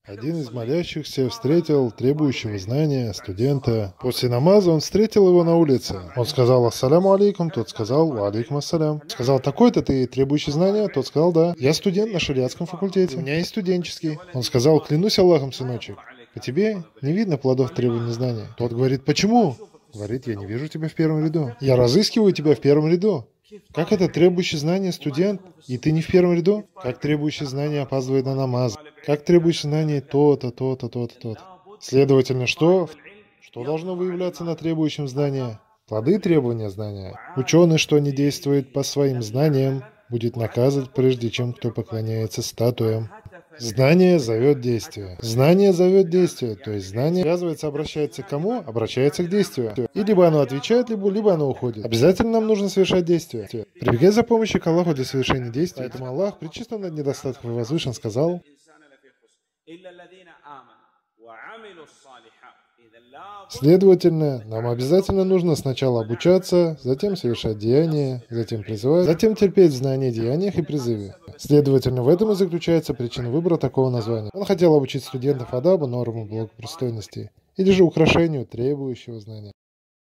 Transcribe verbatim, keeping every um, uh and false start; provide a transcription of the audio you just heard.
Один из молящихся встретил требующего знания студента. После намаза он встретил его на улице. Он сказал «Ассаляму алейкум», тот сказал «Ва алейкум ассалям». Сказал «Такой-то ты требующий знания?» Тот сказал «Да». «Я студент на шариатском факультете, у меня есть студенческий». Он сказал «Клянусь Аллахом, сыночек, по тебе не видно плодов требования знания». Тот говорит «Почему?» Говорит «Я не вижу тебя в первом ряду. Я разыскиваю тебя в первом ряду». Как это требующий знания студент, и ты не в первом ряду? Как требующий знания опаздывает на намаз? Как требующий знания то-то, то-то, то-то, то-то? Следовательно, что? Что должно выявляться на требующем знания? Плоды требования знания. Ученый, что не действует по своим знаниям, будет наказан прежде, чем кто поклоняется статуям. Знание зовет действие. Знание зовет действие, то есть знание связывается, обращается к кому? Обращается к действию. И либо оно отвечает, либо, либо оно уходит. Обязательно нам нужно совершать действие. Прибегай за помощью к Аллаху для совершения действий. Поэтому Аллах, причислен над недостатков и возвышен, сказал: следовательно, нам обязательно нужно сначала обучаться, затем совершать деяния, затем призывать, затем терпеть в знании, деяниях и призыве. Следовательно, в этом и заключается причина выбора такого названия. Он хотел обучить студентов адабу, нормам благопристойности, или же украшению требующего знания.